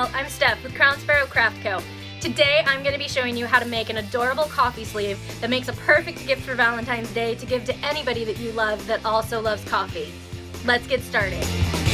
y'all, I'm Steph with Crown Sparrow Craft Co. Today I'm going to be showing you how to make an adorable coffee sleeve that makes a perfect gift for Valentine's Day to give to anybody that you love that also loves coffee. Let's get started.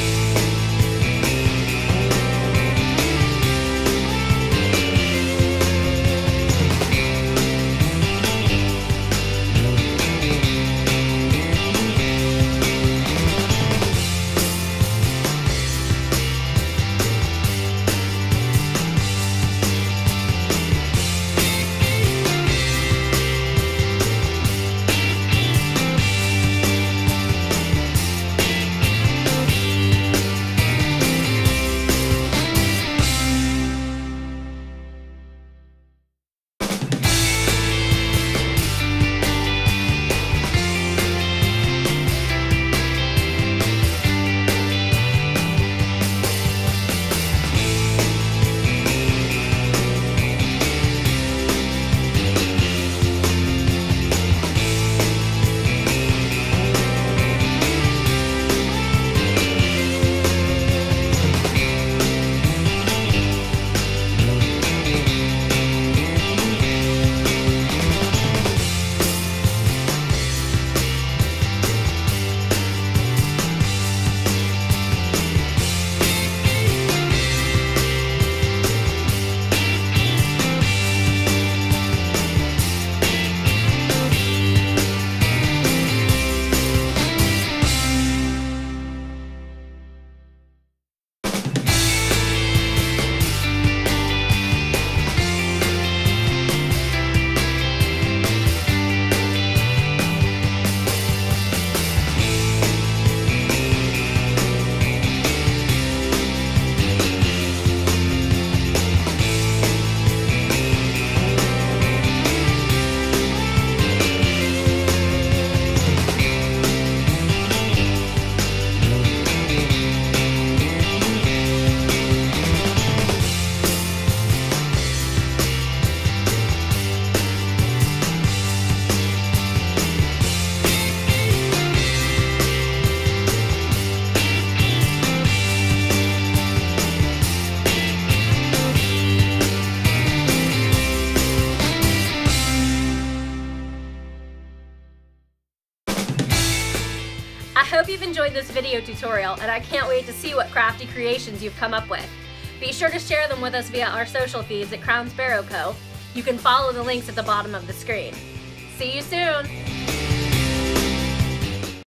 I hope you've enjoyed this video tutorial, and I can't wait to see what crafty creations you've come up with. Be sure to share them with us via our social feeds at Crown Sparrow Co. You can follow the links at the bottom of the screen. See you soon!